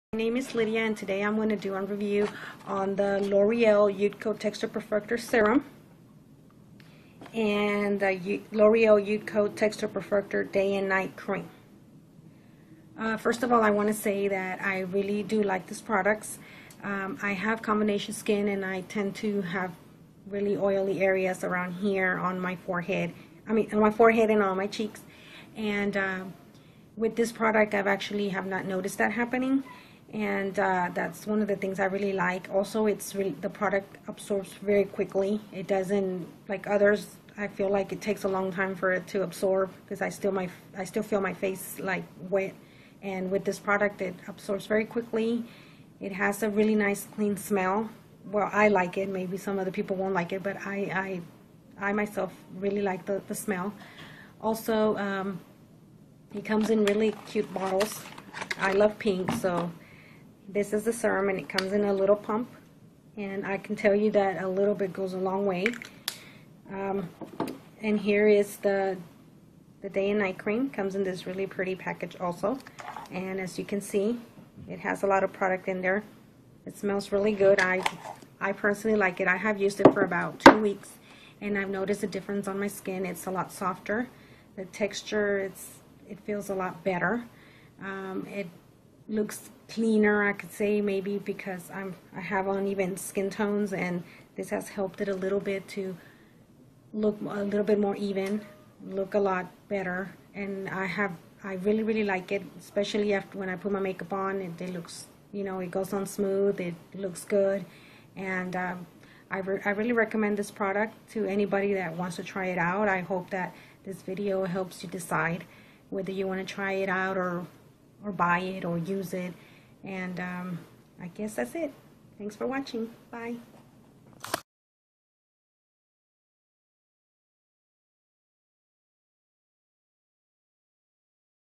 My name is Lydia, and today I'm going to do a review on the L'Oreal Youth Code Texture Perfector Serum and the L'Oreal Youth Code Texture Perfector Day and Night Cream. First of all, I want to say that I really do like these products. I have combination skin, and I tend to have really oily areas around here on my forehead. On my forehead and on my cheeks. And with this product, I've actually have not noticed that happening. And that's one of the things I really like. Also, the product absorbs very quickly. It doesn't, like others, I feel like it takes a long time for it to absorb because I still feel my face like wet. And with this product, it absorbs very quickly. It has a really nice clean smell. Well, I like it. Maybe some other people won't like it, but I myself really like the smell. Also, it comes in really cute bottles. I love pink, so this is the serum, and it comes in a little pump, and I can tell you that a little bit goes a long way. And here is the day and night cream. Comes in this really pretty package also, and as you can see, it has a lot of product in there. It smells really good. I personally like it. I have used it for about 2 weeks, and I've noticed a difference on my skin. It's a lot softer. The texture, it feels a lot better. It looks cleaner, I could say, maybe because I have uneven skin tones, and this has helped it a little bit to look a little bit more even, look a lot better. And I really like it, especially after when I put my makeup on. It looks, it goes on smooth. It looks good, and I really recommend this product to anybody that wants to try it out. I hope that this video helps you decide whether you want to try it out or buy it or use it. And I guess that's it. Thanks for watching. Bye.